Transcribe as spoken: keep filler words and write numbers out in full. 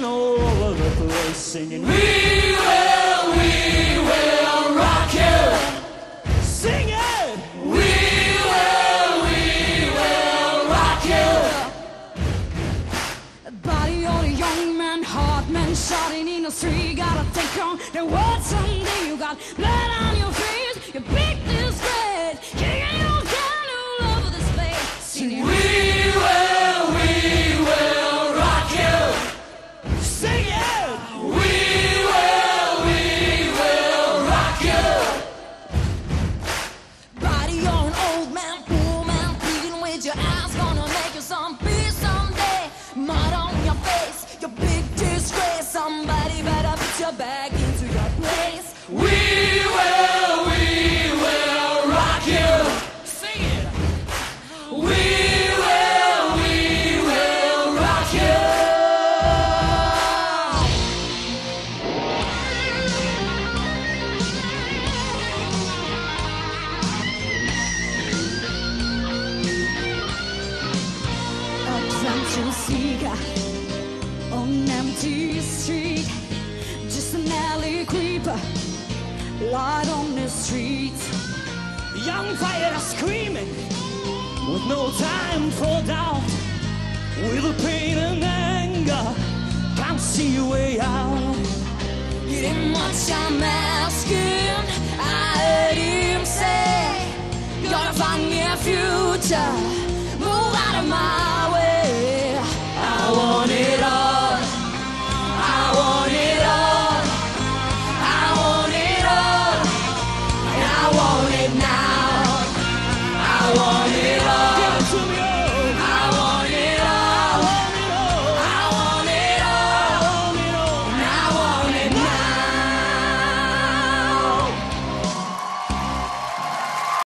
all over the place singing, We will, we will rock you. sing it! We will, we will rock you. Body on a young man, heart man, shouting in the street. Gotta take on the world someday. You got blood on your face, you big disgrace, kicking your can all over this place, singing, We will, we will rock you. Sing it! We will, we will rock you. body on an old man, poor man, pleading with your ass, gonna make you some peace someday. Mud on your face, your big disgrace. Somebody better put your bag into your place. We will, we will rock you. Sing it! We will, we will rock you. Adventure seeker on empty street, just an alley creeper, light on the street. Young fighter screaming with no time for doubt, with the pain and anger, can't see a way out. You didn't want your man.